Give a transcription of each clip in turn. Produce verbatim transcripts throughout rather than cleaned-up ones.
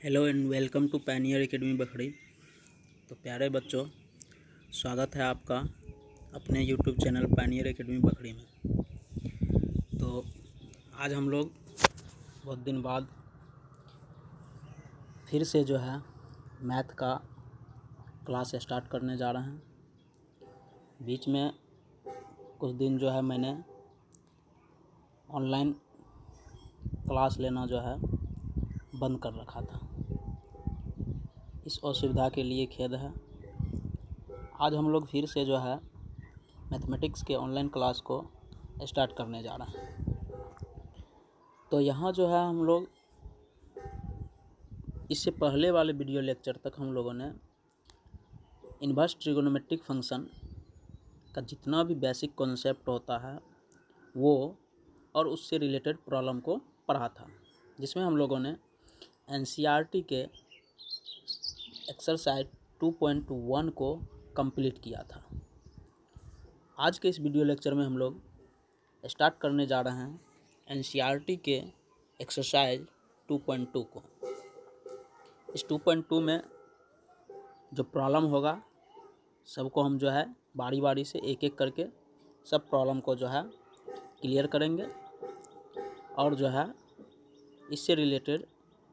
Hello and welcome to pioneer academy Bakhri. तो प्यारे बच्चों, स्वागत है आपका अपने YouTube channel pioneer academy Bakhri में। तो आज हम लोग बहुत दिन बाद फिर से जो है मैथ का क्लास स्टार्ट करने जा रहे हैं। बीच में कुछ दिन जो है मैंने ऑनलाइन क्लास लेना जो है बंद कर रखा था। इस असुविधा के लिए खेद है। आज हम लोग फिर से जो है मैथमेटिक्स के ऑनलाइन क्लास को स्टार्ट करने जा रहे हैं। तो यहाँ जो है हम लोग इससे पहले वाले वीडियो लेक्चर तक हम लोगों ने इन्वर्स ट्रिगोनोमेट्रिक फंक्शन का जितना भी बेसिक कॉन्सेप्ट होता है वो और उससे रिलेटेड प्रॉब्लम को पढ़ा था, जिसमें हम लोगों ने एनसीईआरटी के एक्सरसाइज टू पॉइंट वन को कंप्लीट किया था। आज के इस वीडियो लेक्चर में हम लोग स्टार्ट करने जा रहे हैं एनसीईआरटी के एक्सरसाइज टू पॉइंट टू को। इस टू पॉइंट टू में जो प्रॉब्लम होगा सबको हम जो है बारी बारी से एक एक करके सब प्रॉब्लम को जो है क्लियर करेंगे और जो है इससे रिलेटेड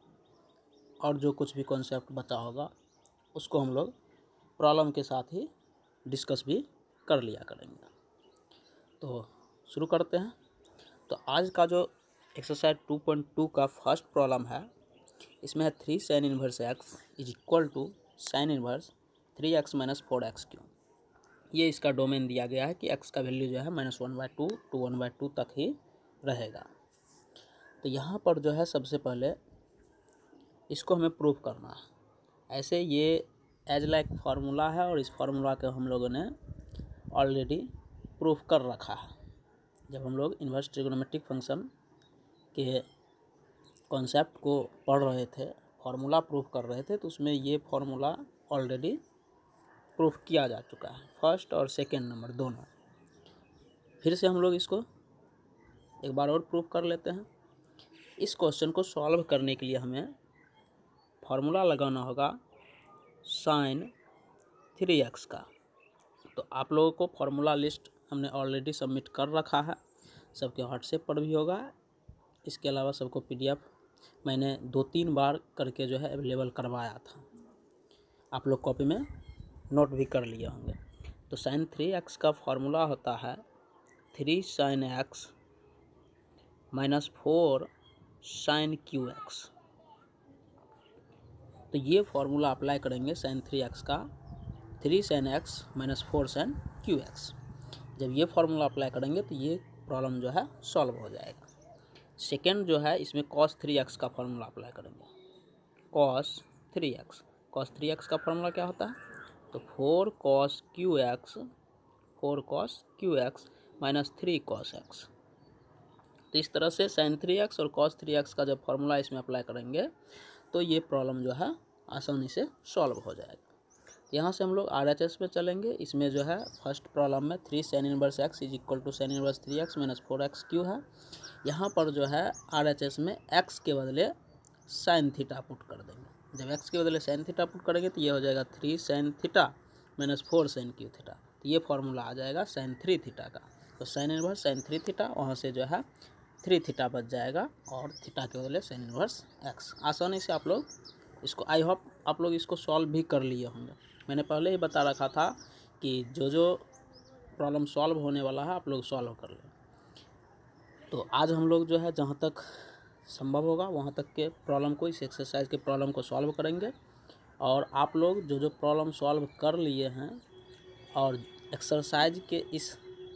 और जो कुछ भी कॉन्सेप्ट बचा होगा उसको हम लोग प्रॉब्लम के साथ ही डिस्कस भी कर लिया करेंगे। तो शुरू करते हैं। तो आज का जो एक्सरसाइज टू पॉइंट टू का फर्स्ट प्रॉब्लम है, इसमें है three sine inverse x is equal to sine inverse three x minus four x cube. ये इसका डोमेन दिया गया है कि एक्स का वैल्यू जो है minus one by two to one by two तक ही रहेगा। तो यहाँ पर जो है सबसे पहले इसको हमें प्रूफ करना है। ऐसे ये एज लाइक फार्मूला है और इस फार्मूला को हम लोगों ने ऑलरेडी प्रूफ कर रखा है। जब हम लोग इन्वर्स ट्रिगोनोमेट्रिक फंक्शन के कॉन्सेप्ट को पढ़ रहे थे, फार्मूला प्रूफ कर रहे थे, तो उसमें ये फार्मूला ऑलरेडी प्रूफ किया जा चुका है, फर्स्ट और सेकेंड नंबर दोनों। फिर से हम लोग इसको एक बार और प्रूफ कर लेते हैं। इस क्वेश्चन को सॉल्व करने के लिए हमें फार्मूला लगाना होगा साइन थ्री एक्स का। तो आप लोगों को फार्मूला लिस्ट हमने ऑलरेडी सबमिट कर रखा है, सबके व्हाट्सएप पर भी होगा। इसके अलावा सबको पीडीएफ मैंने दो तीन बार करके जो है अवेलेबल करवाया था, आप लोग कॉपी में नोट भी कर लिए होंगे। तो साइन थ्री एक्स का फार्मूला होता है three sine x minus four sine cube x. तो ये फार्मूला अप्लाई करेंगे साइन थ्री एक्स का three sine x minus four sine cube x. जब ये फार्मूला अप्लाई करेंगे तो ये प्रॉब्लम जो है सॉल्व हो जाएगा। सेकेंड जो है इसमें कॉस थ्री एक्स का फार्मूला अप्लाई करेंगे। Cos three x cos three x का फार्मूला क्या होता है? तो four cos cube x four cos cube x minus three cos x. तो इस तरह से साइन थ्री एक्स और कॉस थ्री एक्स का जब फार्मूला इसमें अप्लाई करेंगे तो ये प्रॉब्लम जो है आसानी से सॉल्व हो जाएगा। यहाँ से हम लोग आर एच एस पे चलेंगे। इसमें जो है फर्स्ट प्रॉब्लम में three sine inverse x is equal to sine inverse three x minus four x cube है। यहाँ पर जो है आर एच एस में एक्स के बदले साइन थीटा पुट कर देंगे। जब एक्स के बदले साइन थीटा पुट करेंगे तो ये हो जाएगा three sine theta minus four sine cube theta. तो ये फार्मूला आ जाएगा साइन थ्री थीटा का। तो sine inverse sine three theta, वहाँ से जो है थ्री थीटा बच जाएगा और थीटा के बदले साइन इनवर्स एक्स। आसानी से आप लोग इसको, आई होप आप लोग इसको सॉल्व भी कर लिए होंगे। मैंने पहले ही बता रखा था कि जो जो प्रॉब्लम सॉल्व होने वाला है आप लोग सॉल्व कर लें। तो आज हम लोग जो है जहाँ तक संभव होगा वहाँ तक के प्रॉब्लम को, इस एक्सरसाइज के प्रॉब्लम को सॉल्व करेंगे। और आप लोग जो जो प्रॉब्लम सॉल्व कर लिए हैं और एक्सरसाइज के इस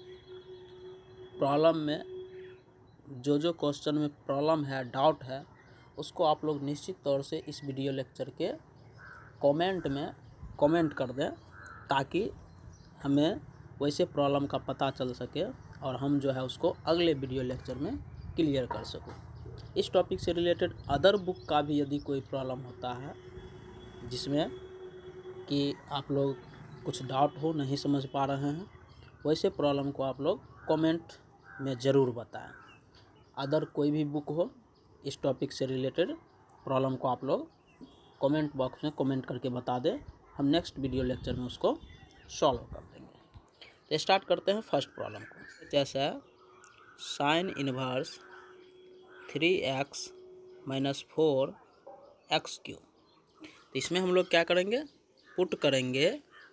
प्रॉब्लम में जो जो क्वेश्चन में प्रॉब्लम है, डाउट है, उसको आप लोग निश्चित तौर से इस वीडियो लेक्चर के कमेंट में कमेंट कर दें, ताकि हमें वैसे प्रॉब्लम का पता चल सके और हम जो है उसको अगले वीडियो लेक्चर में क्लियर कर सकूं। इस टॉपिक से रिलेटेड अदर बुक का भी यदि कोई प्रॉब्लम होता है जिसमें कि आप लोग कुछ डाउट हो, नहीं समझ पा रहे हैं, वैसे प्रॉब्लम को आप लोग कमेंट में ज़रूर बताएं। अदर कोई भी बुक हो इस टॉपिक से रिलेटेड प्रॉब्लम को आप लोग कमेंट बॉक्स में कमेंट करके बता दें, हम नेक्स्ट वीडियो लेक्चर में उसको सॉल्व कर देंगे। तो स्टार्ट करते हैं फर्स्ट प्रॉब्लम को। जैसा sine inverse three x minus four x cube. तो इसमें हम लोग क्या करेंगे, पुट करेंगे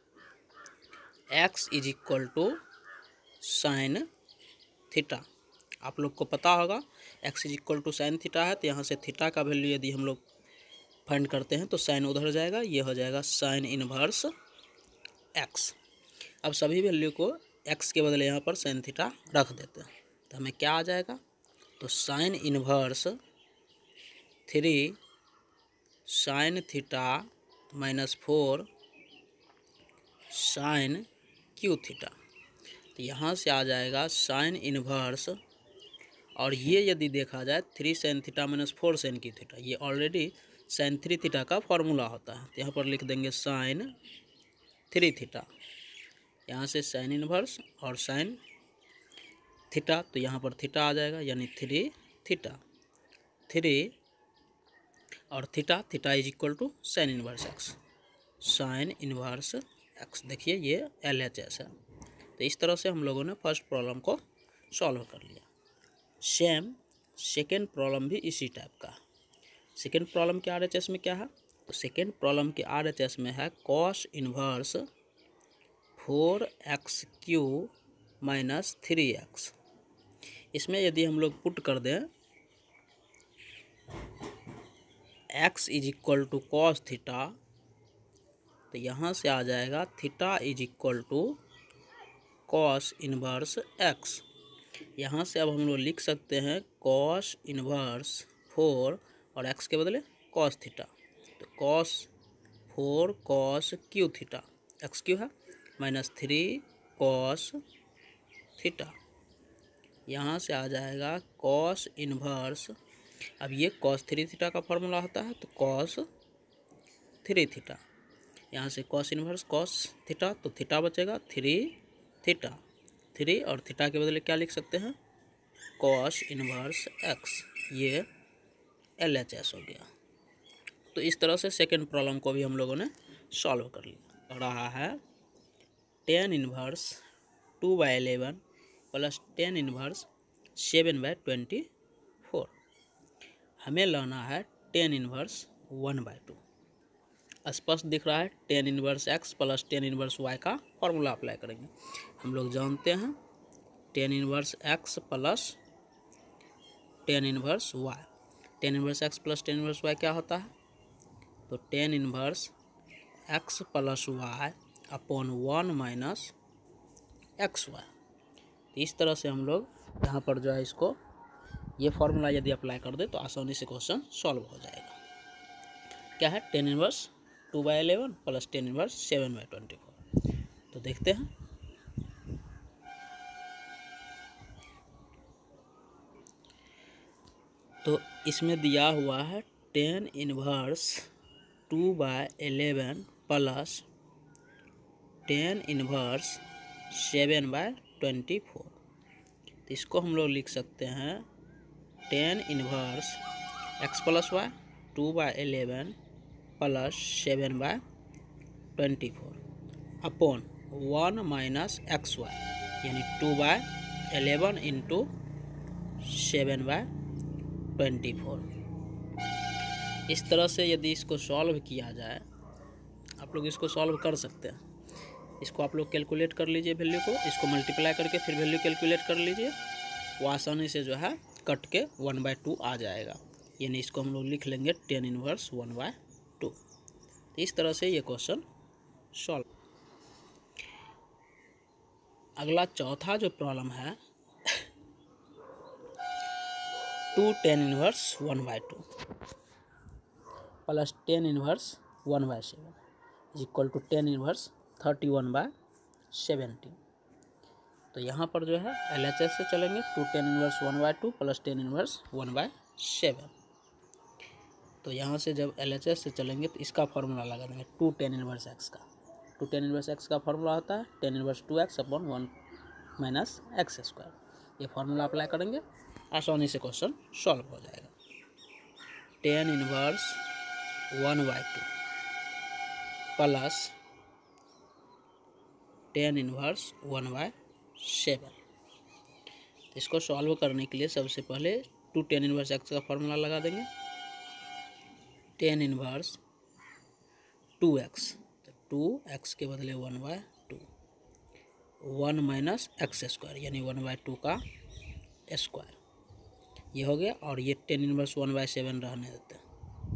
x is equal to sine theta. आप लोग को पता होगा x is equal to sine theta है, तो यहाँ से थीटा का वैल्यू यदि हम लोग फाइंड करते हैं तो साइन उधर जाएगा, ये हो जाएगा साइन इनवर्स x। अब सभी वैल्यू को x के बदले यहाँ पर साइन थीटा रख देते हैं, तो हमें क्या आ जाएगा, तो sine inverse three sine theta minus four sine cube theta. तो यहाँ से आ जाएगा साइन इनवर्स, और ये यदि देखा जाए three sine theta minus four sine cube theta, ये ऑलरेडी साइन थ्री थीटा का फॉर्मूला होता है। तो यहाँ पर लिख देंगे साइन थ्री थीटा, यहाँ से साइन इनवर्स और साइन थीटा, तो यहाँ पर थीटा आ जाएगा, यानी थ्री थीटा थ्री और theta theta is equal to sine inverse x, sine inverse x. देखिए ये एल एच एस है। तो इस तरह से हम लोगों ने फर्स्ट प्रॉब्लम को सॉल्व कर लिया। सेम सेकेंड प्रॉब्लम भी इसी टाइप का। सेकेंड प्रॉब्लम के आर एच एस में क्या है, तो सेकेंड प्रॉब्लम के आर एच एस में है cos inverse four x cube minus three x. इसमें यदि हम लोग पुट कर दें x is equal to cos theta, तो यहाँ से आ जाएगा theta is equal to cos inverse x। यहाँ से अब हम लोग लिख सकते हैं कॉस इनवर्स फोर और x के बदले कॉस थीटा, तो cos four cos cube theta, x cube है, माइनस थ्री कॉस थीटा। यहाँ से आ जाएगा कॉस इनवर्स, अब ये कॉस थ्री थीटा का फॉर्मूला होता है, तो कॉस थ्री थीटा, यहाँ से कॉस इनवर्स कॉस थीटा, तो थीटा बचेगा थ्री थीटा, थ्री और थीटा के बदले क्या लिख सकते हैं, कॉस इनवर्स एक्स। ये एल एच एस हो गया। तो इस तरह से सेकेंड प्रॉब्लम को भी हम लोगों ने सॉल्व कर लिया। रहा है tan inverse two by eleven plus tan inverse seven by twenty four. हमें लाना है tan inverse one by two. स्पष्ट दिख रहा है, tan inverse x plus tan inverse y का फॉर्मूला अप्लाई करेंगे। हम लोग जानते हैं tan inverse x plus tan inverse y. Tan inverse x plus tan inverse y क्या होता है, तो tan inverse x plus y upon one minus x Y. तो इस तरह से हम लोग यहाँ पर जो है इसको ये फॉर्मूला यदि अप्लाई कर दे तो आसानी से क्वेश्चन सॉल्व हो जाएगा। क्या है, tan inverse two by eleven plus tan inverse seven by twenty four. तो देखते हैं, तो इसमें दिया हुआ है tan inverse two by eleven plus tan inverse seven by twenty four. तो इसको हम लोग लिख सकते हैं tan inverse x plus y two by eleven plus seven by twenty four upon one minus x y, यानी two by eleven into seven by twenty four. इस तरह से यदि इसको सॉल्व किया जाए, आप लोग इसको सॉल्व कर सकते हैं। इसको आप लोग कैलकुलेट कर लीजिए वैल्यू को, इसको मल्टीप्लाई करके फिर वैल्यू कैलकुलेट कर लीजिए, वो आसानी से जो है कट के वन बाई टू आ जाएगा। यानी इसको हम लोग लिख लेंगे tan inverse one by two. तो इस तरह से ये क्वेश्चन सॉल्व। अगला चौथा जो प्रॉब्लम है two tan inverse one by two plus tan inverse one by seven is equal to tan inverse thirty one by seventy. तो यहाँ पर जो है एल एच एस से चलेंगे, two tan inverse one by two plus tan inverse one by seven. तो यहाँ से जब एल एच एस से चलेंगे तो इसका फॉर्मूला लगा देंगे टू टेन इनवर्स एक्स का। टू टेन इनवर्स एक्स का फॉर्मूला होता है tan inverse two x upon one minus x square. ये फार्मूला अप्लाई करेंगे, आसानी से क्वेश्चन सॉल्व हो जाएगा। Tan inverse one by two plus tan inverse one by seven. तो इसको सॉल्व करने के लिए सबसे पहले टू टेन इनवर्स एक्स का फॉर्मूला लगा देंगे। टेन इनवर्स टू एक्स, तो टू एक्स के बदले one by two, one minus x square यानी वन बाय टू का स्क्वायर, ये हो गया। और ये tan inverse one by seven रहने देते हैं।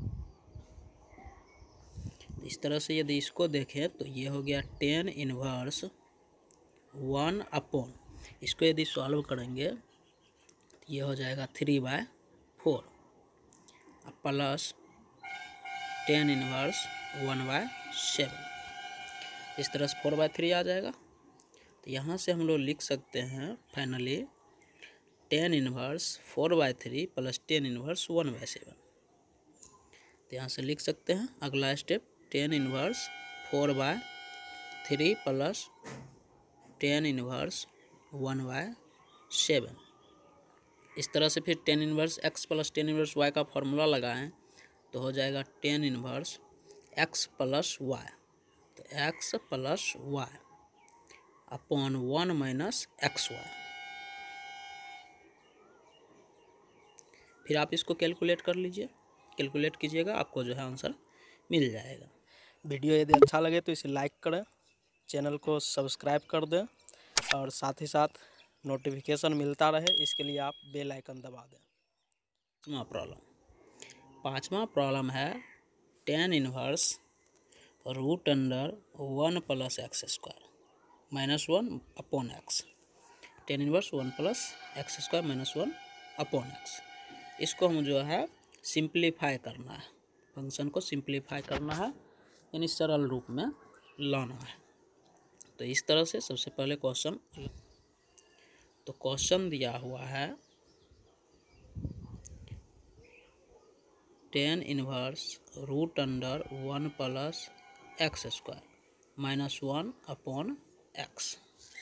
इस तरह से यदि इसको देखें तो ये हो गया टेन इनवर्स वन अपॉन, इसको यदि सॉल्व करेंगे तो ये हो जाएगा three by four plus tan inverse one by seven. इस तरह से फोर बाय थ्री आ जाएगा। तो यहाँ से हम लोग लिख सकते हैं finally tan inverse four by three plus tan inverse one by seven. तो यहाँ से लिख सकते हैं अगला step tan inverse four by three plus tan inverse one by seven. इस तरह से फिर tan inverse x plus tan inverse y का फॉर्मूला लगाएं तो हो जाएगा tan inverse x plus y, तो x plus y upon one minus x y. फिर आप इसको कैलकुलेट कर लीजिए, कैलकुलेट कीजिएगा, आपको जो है आंसर मिल जाएगा। वीडियो यदि अच्छा लगे तो इसे लाइक करें, चैनल को सब्सक्राइब कर दें और साथ ही साथ नोटिफिकेशन मिलता रहे इसके लिए आप बेल आइकन दबा दें। पाँचवा प्रॉब्लम पाँचवा प्रॉब्लम है tan inverse root under one plus x square minus one upon x. Tan inverse one plus x square minus one upon x. इसको हम जो है सिंप्लीफाई करना है, फंक्शन को सिंप्लीफाई करना है यानी सरल रूप में लाना है। तो इस तरह से सबसे पहले क्वेश्चन, तो क्वेश्चन दिया हुआ है tan inverse root under one plus x square minus one upon x.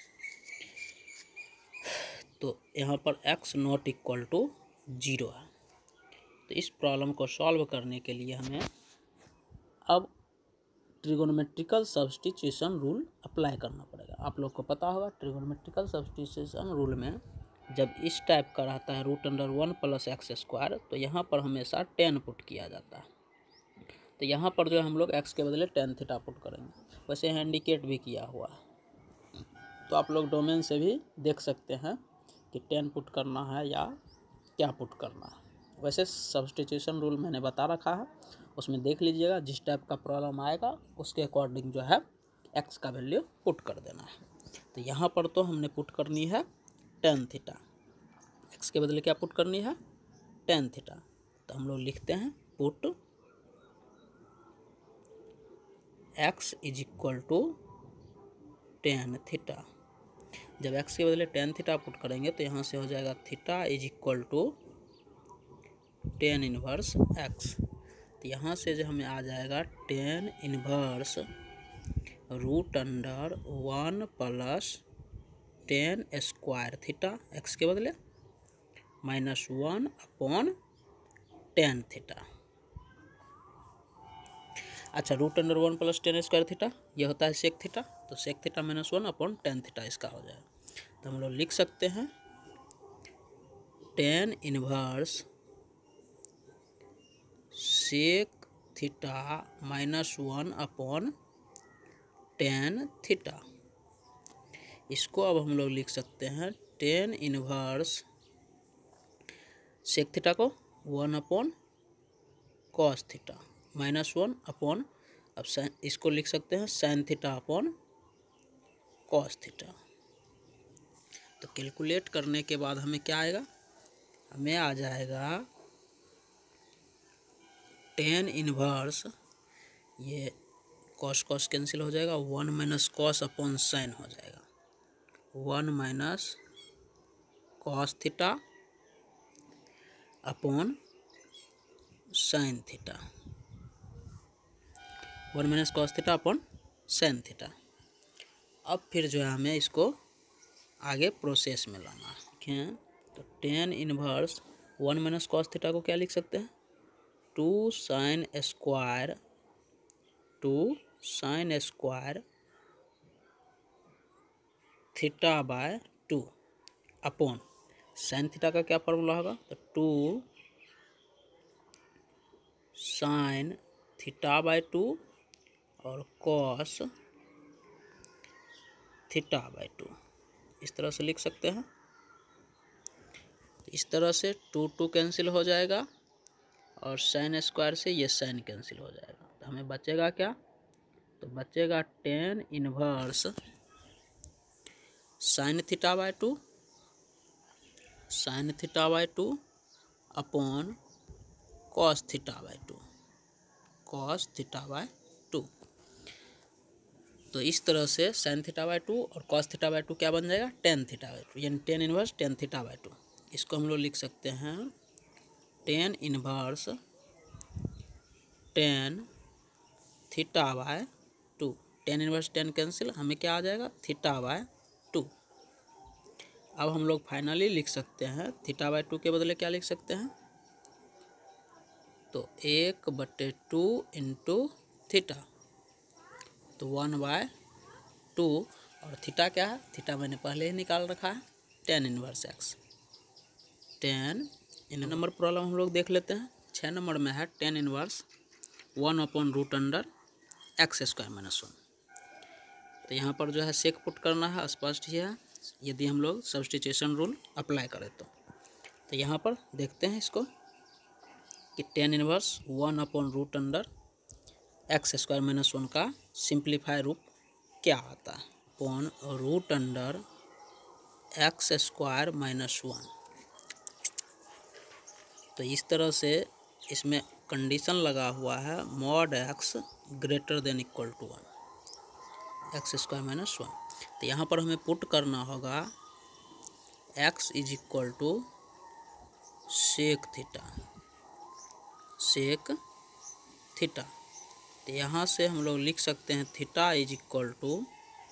तो यहाँ पर x not equal to zero है। तो इस प्रॉब्लम को सॉल्व करने के लिए हमें अब ट्रिगोनोमेट्रिकल सब्स्टिट्यूशन रूल अप्लाई करना पड़ेगा। आप लोग को पता होगा ट्रिगोनोमेट्रिकल सब्स्टिट्यूशन रूल में जब इस टाइप का रहता है root under one plus x square, तो यहाँ पर हमेशा टेन पुट किया जाता है। तो यहाँ पर जो हम लोग एक्स के बदले टेन थीटा पुट करेंगे। वैसे यहाँ इंडिकेट भी किया हुआ है, तो आप लोग डोमेन से भी देख सकते हैं कि टेन पुट करना है या क्या पुट करना है। वैसे सब्स्टिट्यूशन रूल मैंने बता रखा है, उसमें देख लीजिएगा, जिस टाइप का प्रॉब्लम आएगा उसके अकॉर्डिंग जो है एक्स का वैल्यू पुट कर देना है। तो यहाँ पर तो हमने पुट करनी है टेन थीटा, एक्स के बदले क्या पुट करनी है टेन थीटा। तो हम लोग लिखते हैं put x is equal to tan theta. जब एक्स के बदले टेन थीटा पुट करेंगे तो यहाँ से हो जाएगा theta is equal to tan inverse x. तो यहाँ से जो हमें आ जाएगा tan inverse root under one plus tan square theta x के बदले minus one upon tan theta. अच्छा, root under one plus tan square theta यह होता है सेक थीटा, तो sec theta minus one upon tan theta इसका हो जाएगा। तो हम लोग लिख सकते हैं tan inverse sec theta minus one upon tan theta. इसको अब हम लोग लिख सकते हैं टेन इनवर्स सेक थीटा को one upon cos theta minus one upon, अब इसको लिख सकते हैं sine theta upon cos theta. तो कैलकुलेट करने के बाद हमें क्या आएगा, हमें आ जाएगा टेन इनवर्स, ये कॉस कॉस कैंसिल हो जाएगा, one minus cos upon sine हो जाएगा, one minus cos theta upon sine theta, one minus cos theta upon sine theta. अब फिर जो है हमें इसको आगे प्रोसेस में लाना है। देखें तो tan inverse one minus cos theta को क्या लिख सकते हैं two sine square two sine square theta by two upon sine theta का क्या फॉर्मूला होगा, तो two sine theta by two और कॉस थीटा बाय टू, इस तरह से लिख सकते हैं। इस तरह से टू टू कैंसिल हो जाएगा और साइन स्क्वायर से ये साइन कैंसिल हो जाएगा, तो हमें बचेगा क्या, तो बचेगा tan inverse sine theta by two sine theta by two upon cos theta by two cos theta by two. तो इस तरह से साइन थीटा बाय टू और कॉस थीटा बाय टू क्या बन जाएगा, टेन थीटा बाय टू, यानी tan inverse tan theta by two. इसको हम लोग लिख सकते हैं tan inverse tan theta by two. Tan inverse tan cancel, हमें क्या आ जाएगा, थीटा बाय टू। अब हम लोग फाइनली लिख सकते हैं थीटा बाय टू के बदले क्या लिख सकते हैं, तो एक बटे टू इंटू थीटा, तो वन बाय टू, और थीटा क्या है, थीटा मैंने पहले ही निकाल रखा है, टेन इनवर्स एक्स। टेन इन नंबर प्रॉब्लम हम लोग देख लेते हैं। छः नंबर में है tan inverse one upon root under x square minus one. तो यहाँ पर जो है सेक पुट करना है, स्पष्ट ही है, यदि हम लोग सब्स्टिट्यूशन रूल अप्लाई करें तो। तो यहाँ पर देखते हैं इसको कि tan inverse one upon root under x square minus one का सिंप्लीफाई रूप क्या आता है, upon root under x square minus one. तो इस तरह से इसमें कंडीशन लगा हुआ है mod x greater than equal to one x square minus one. तो यहाँ पर हमें पुट करना होगा x is equal to sec theta sec theta. तो यहाँ से हम लोग लिख सकते हैं theta is equal to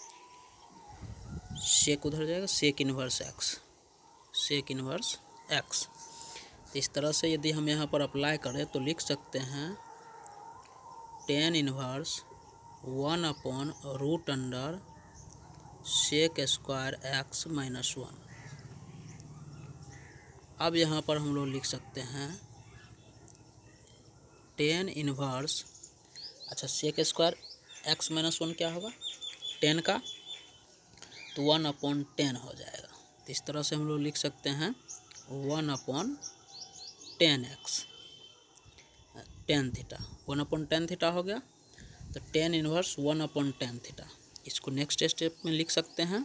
sec, उधर जाएगा sec inverse x sec inverse x. तो इस तरह से यदि हम यहाँ पर अप्लाई करें तो लिख सकते हैं tan inverse one upon root under sec square x minus one. अब यहाँ पर हम लोग लिख सकते हैं टेन इनवर्स, अच्छा sec square x minus one क्या होगा, टेन का, तो वन अपॉन टेन हो जाएगा। तो इस तरह से हम लोग लिख सकते हैं one upon tan x tan theta, one upon tan theta हो गया। तो tan inverse one upon tan theta, इसको नेक्स्ट स्टेप में लिख सकते हैं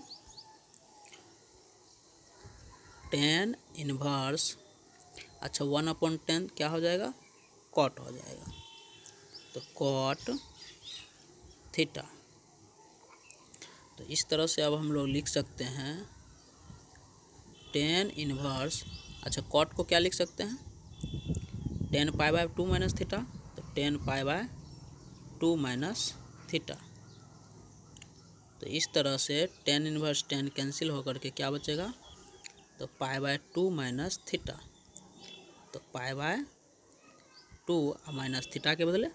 टेन इनवर्स, अच्छा वन अपॉन टेन क्या हो जाएगा, कॉट हो जाएगा, तो कॉट थीटा। तो इस तरह से अब हम लोग लिख सकते हैं टेन इनवर्स, अच्छा कॉट को क्या लिख सकते हैं, tan pi by two minus theta, तो tan pi by two minus theta. तो इस तरह से टेन इनवर्स टेन कैंसिल होकर के क्या बचेगा, तो pi by two minus theta, तो pi by two minus theta के बदले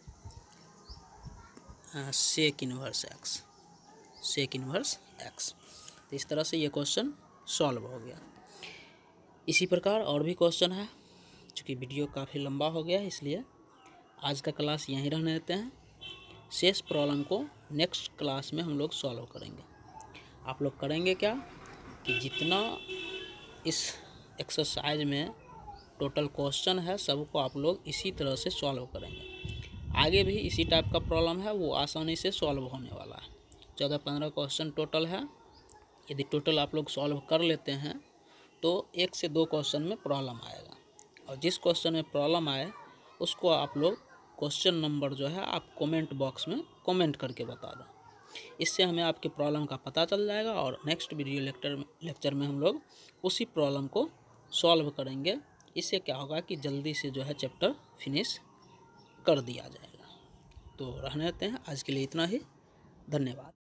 sec inverse x sec inverse x. तो इस तरह से ये क्वेश्चन सॉल्व हो गया। इसी प्रकार और भी क्वेश्चन है, चूँकि वीडियो काफ़ी लंबा हो गया है इसलिए आज का क्लास यहीं रहने देते हैं। शेष प्रॉब्लम को नेक्स्ट क्लास में हम लोग सॉल्व करेंगे। आप लोग करेंगे क्या कि जितना इस एक्सरसाइज में टोटल क्वेश्चन है सबको आप लोग इसी तरह से सॉल्व करेंगे। आगे भी इसी टाइप का प्रॉब्लम है, वो आसानी से सॉल्व होने वाला है। चौदह पंद्रह क्वेश्चन टोटल है। यदि टोटल आप लोग सॉल्व कर लेते हैं तो एक से दो क्वेश्चन में प्रॉब्लम आएगा, और जिस क्वेश्चन में प्रॉब्लम आए उसको आप लोग क्वेश्चन नंबर जो है आप कमेंट बॉक्स में कमेंट करके बता दें। इससे हमें आपके प्रॉब्लम का पता चल जाएगा, और नेक्स्ट वीडियो लेक्चर लेक्चर में हम लोग उसी प्रॉब्लम को सॉल्व करेंगे। इससे क्या होगा कि जल्दी से जो है चैप्टर फिनिश कर दिया जाएगा। तो रहने देते हैं, आज के लिए इतना ही। धन्यवाद।